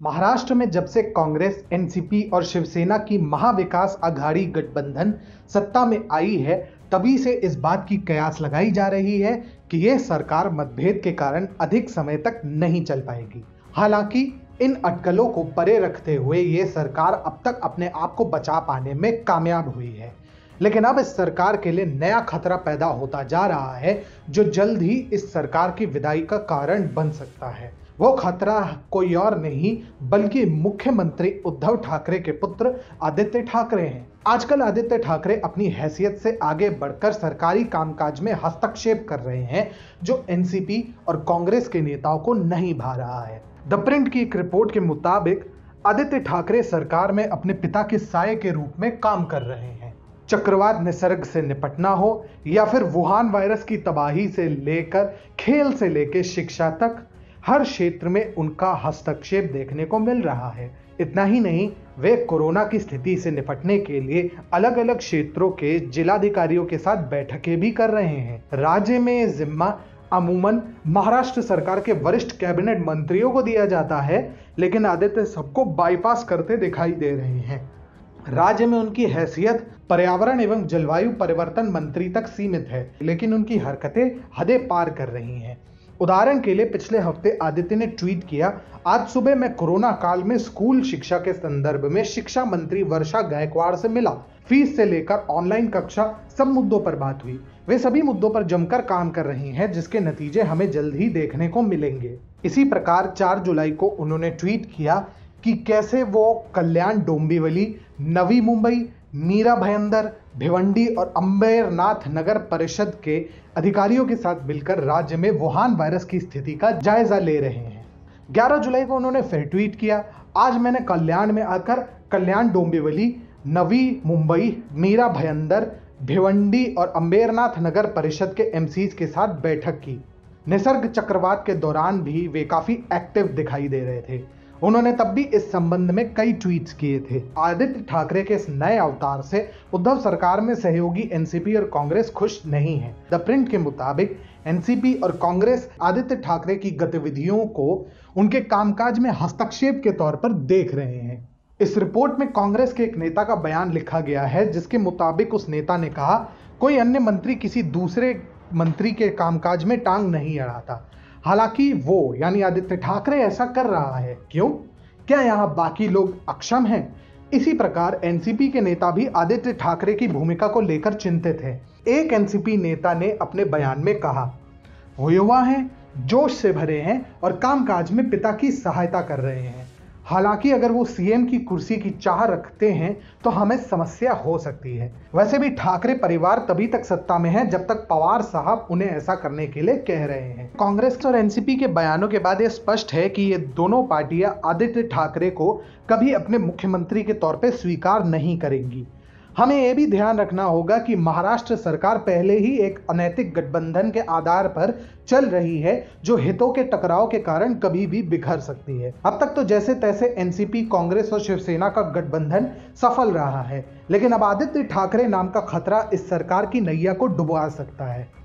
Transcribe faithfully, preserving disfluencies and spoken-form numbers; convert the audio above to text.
महाराष्ट्र में जब से कांग्रेस, एनसीपी और शिवसेना की महाविकास आघाड़ी गठबंधन सत्ता में आई है, तभी से इस बात की कयास लगाई जा रही है कि यह सरकार मतभेद के कारण अधिक समय तक नहीं चल पाएगी। हालांकि इन अटकलों को परे रखते हुए ये सरकार अब तक अपने आप को बचा पाने में कामयाब हुई है, लेकिन अब इस सरकार के लिए नया खतरा पैदा होता जा रहा है, जो जल्द ही इस सरकार की विदाई का कारण बन सकता है। वो खतरा कोई और नहीं बल्कि मुख्यमंत्री उद्धव ठाकरे के पुत्र आदित्य ठाकरे हैं। आजकल आदित्य ठाकरे अपनी हैसियत से आगे बढ़कर सरकारी कामकाज में हस्तक्षेप कर रहे हैं, जो एनसीपी और कांग्रेस के नेताओं को नहीं भा रहा है। द प्रिंट की एक रिपोर्ट के मुताबिक आदित्य ठाकरे सरकार में अपने पिता के साये के रूप में काम कर रहे हैं। चक्रवात निसर्ग से निपटना हो या फिर वुहान वायरस की तबाही से लेकर खेल से लेकर शिक्षा तक, हर क्षेत्र में उनका हस्तक्षेप देखने को मिल रहा है। इतना ही नहीं, वे कोरोना की स्थिति से निपटने के लिए अलग अलग क्षेत्रों के जिलाधिकारियों के साथ बैठकें भी कर रहे हैं। राज्य में ये जिम्मा अमूमन महाराष्ट्र सरकार के वरिष्ठ कैबिनेट मंत्रियों को दिया जाता है, लेकिन आदित्य सबको बाईपास करते दिखाई दे रहे हैं। राज्य में उनकी हैसियत पर्यावरण एवं जलवायु परिवर्तन मंत्री तक सीमित है, लेकिन उनकी हरकतें हदें पार कर रही हैं। उदाहरण के लिए पिछले हफ्ते आदित्य ने ट्वीट किया, आज सुबह मैं कोरोना काल में स्कूल शिक्षा के संदर्भ में शिक्षा मंत्री वर्षा गायकवाड़ से मिला। फीस से लेकर ऑनलाइन कक्षा सब मुद्दों पर बात हुई। वे सभी मुद्दों पर जमकर काम कर रही हैं, जिसके नतीजे हमें जल्द ही देखने को मिलेंगे। इसी प्रकार चार जुलाई को उन्होंने ट्वीट किया कि कैसे वो कल्याण डोंबिवली, नवी मुंबई, मीरा भयंदर, भिवंडी और अंबेरनाथ नगर परिषद के अधिकारियों के साथ मिलकर राज्य में वुहान वायरस की स्थिति का जायजा ले रहे हैं। ग्यारह जुलाई को उन्होंने फिर ट्वीट किया, आज मैंने कल्याण में आकर कल्याण डोंबिवली, नवी मुंबई, मीरा भयंदर, भिवंडी और अंबेरनाथ नगर परिषद के एमसीज के साथ बैठक की। निसर्ग चक्रवात के दौरान भी वे काफी एक्टिव दिखाई दे रहे थे। उन्होंने तब भी इस संबंध में कई ट्वीट्स किए थे। आदित्य ठाकरे के इस नए अवतार से उद्धव सरकार में सहयोगी एनसीपी और कांग्रेस खुश नहीं है। द प्रिंट के मुताबिक एनसीपी और कांग्रेस आदित्य ठाकरे की गतिविधियों को उनके कामकाज में हस्तक्षेप के तौर पर देख रहे हैं। इस रिपोर्ट में कांग्रेस के एक नेता का बयान लिखा गया है, जिसके मुताबिक उस नेता ने कहा, कोई अन्य मंत्री किसी दूसरे मंत्री के कामकाज में टांग नहीं अड़ाता। हालांकि वो यानी आदित्य ठाकरे ऐसा कर रहा है। क्यों? क्या यहाँ बाकी लोग अक्षम हैं? इसी प्रकार एनसीपी के नेता भी आदित्य ठाकरे की भूमिका को लेकर चिंतित हैं। एक एनसीपी नेता ने अपने बयान में कहा, वो युवा हैं, जोश से भरे हैं और कामकाज में पिता की सहायता कर रहे हैं। हालांकि अगर वो सीएम की कुर्सी की चाह रखते हैं तो हमें समस्या हो सकती है। वैसे भी ठाकरे परिवार तभी तक सत्ता में है जब तक पवार साहब उन्हें ऐसा करने के लिए कह रहे हैं। कांग्रेस और एनसीपी के बयानों के बाद यह स्पष्ट है कि ये दोनों पार्टियां आदित्य ठाकरे को कभी अपने मुख्यमंत्री के तौर पर स्वीकार नहीं करेंगी। हमें यह भी ध्यान रखना होगा कि महाराष्ट्र सरकार पहले ही एक अनैतिक गठबंधन के आधार पर चल रही है, जो हितों के टकराव के कारण कभी भी बिखर सकती है। अब तक तो जैसे तैसे एनसीपी, कांग्रेस और शिवसेना का गठबंधन सफल रहा है, लेकिन अब आदित्य ठाकरे नाम का खतरा इस सरकार की नैया को डुबा सकता है।